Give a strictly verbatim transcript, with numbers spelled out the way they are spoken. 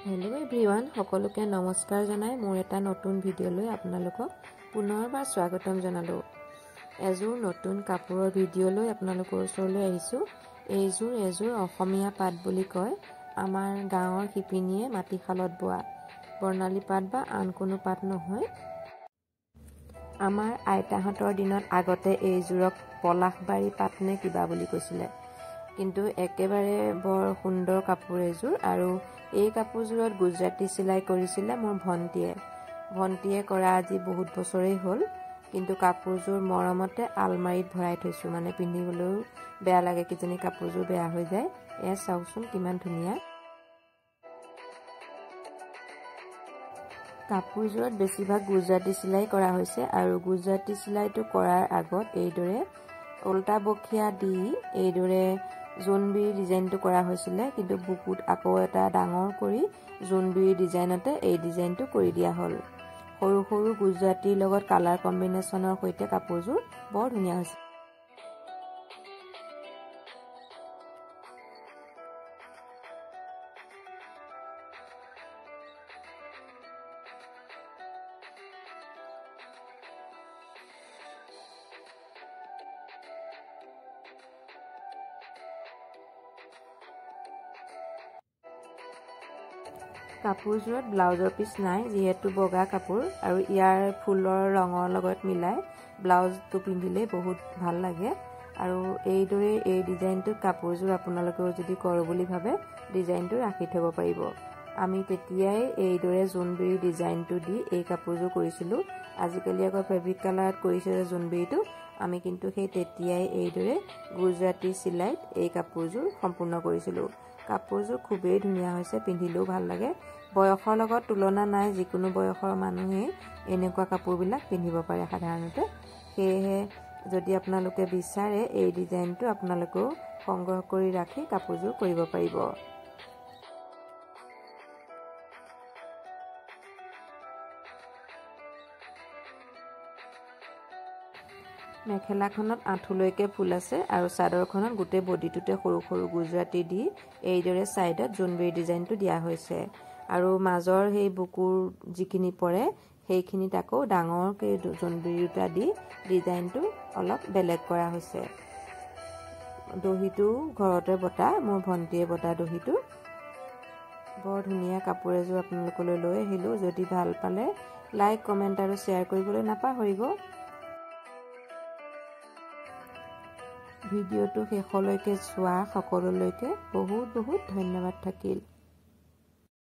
Hello everyone সকলোকে নমস্কাৰ জনাই মোৰ এটা নতুন ভিডিঅলৈ আপোনালোকক পুনৰবাৰ স্বাগতম জনালো। এজোৰ নতুন কাপোৰৰ ভিডিঅলৈ আপোনালোকৰ ওচৰলৈ আহিছো। এইজোৰ এজোৰ অসমীয়া পাট বুলি কয়। আমাৰ গাঁৱৰ শিপিনীয়ে মাটিশালত বোৱা বৰ্ণালী পাট বা আন কোনো পাট নহয়। আমাৰ আইতাহঁতৰ দিনত আগতে এইজোৰক পলাশবাৰী পাট নে কিবা বুলি কৈছিলে। কিন্তু একেবাৰে বৰ সুন্দৰ কাপোৰ এজোৰ আৰু এই কাপোৰজোৰত গুজৰাটী চিলাই কৰিছিলে মোৰ ভণ্টিয়ে ভণ্টিয়ে কৰা আজি বহুত বছৰেই হ'ল। কিন্তু কাপোৰজোৰ মৰমতে আলমাৰীত ভৰাই থৈছো, মানে পিন্ধিবলৈও বেয়া লাগে কিজনী কাপোৰজোৰ বেয়া হৈ যায়। এ চাওকচোন কিমান ধুনীয়া। কাপোৰজোৰত বেছিভাগ গুজৰাটী চিলাই কৰা হৈছে আৰু গুজৰাটী চিলাইটো কৰাৰ আগত এইদৰে উল্টা বখিয়া দি এইদৰে জোনবিৰি ডিজাইনটো কৰা হৈছিলে। কিন্তু বুকুত আকৌ এটা ডাঙৰ কৰি জোনবিৰি ডিজাইনতে এই ডিজাইনটো কৰি দিয়া হ'ল। সৰু সৰু গুজৰাটীৰ লগত কালাৰ কম্বিনেশ্যনৰ সৈতে কাপোৰযোৰ বৰ ধুনীয়া হৈছে। কাপোৰজোৰত ব্লাউজৰ পিচ নাই, যিহেতু বগা কাপোৰ আৰু ইয়াৰ ফুলৰ ৰঙৰ লগত মিলাই ব্লাউজটো পিন্ধিলে বহুত ভাল লাগে। আৰু এইদৰে এই ডিজাইনটো কাপোৰযোৰ আপোনালোকেও যদি কৰোঁ বুলি ভাবে ডিজাইনটো ৰাখি থব পাৰিব। আমি তেতিয়াই এইদৰে জোনবিৰি ডিজাইনটো দি এই কাপোৰযোৰ কৰিছিলোঁ। আজিকালি আকৌ ফেব্ৰিক কালাৰত কৰিছে যে জোনবিৰিটো, আমি কিন্তু সেই তেতিয়াই এইদৰে গুজৰাটী চিলাইত এই কাপোৰযোৰ সম্পূৰ্ণ কৰিছিলোঁ। কাপোৰযোৰ খুবেই ধুনীয়া হৈছে, পিন্ধিলেও ভাল লাগে। বয়সৰ লগত তুলনা নাই, যিকোনো বয়সৰ মানুহে এনেকুৱা কাপোৰবিলাক পিন্ধিব পাৰে সাধাৰণতে। সেয়েহে যদি আপোনালোকে বিচাৰে এই ডিজাইনটো আপোনালোকেও সংগ্ৰহ কৰি ৰাখি কাপোৰযোৰ কৰিব পাৰিব। মেখেলাখনত আঁঠুলৈকে ফুল আছে আৰু চাদৰখনত গোটেই বডিটোতে সৰু সৰু গুজৰাটী দি এইদৰে ছাইডত জোনবিৰি ডিজাইনটো দিয়া হৈছে। আৰু মাজৰ সেই বুকুৰ যিখিনি পৰে সেইখিনিত আকৌ ডাঙৰকৈ জোনবিৰি দুটা দি ডিজাইনটো অলপ বেলেগ কৰা হৈছে। দহিটো ঘৰতে বটা, মোৰ ভণ্টিয়ে বটা দহিটো। বৰ ধুনীয়া কাপোৰ এযোৰ আপোনালোকলৈ লৈ আহিলোঁ। যদি ভাল পালে লাইক কমেণ্ট আৰু শ্বেয়াৰ কৰিবলৈ নাপাহৰিব। ভিডিঅ'টো শেষলৈকে চোৱা সকলোলৈকে বহুত বহুত ধন্যবাদ থাকিল।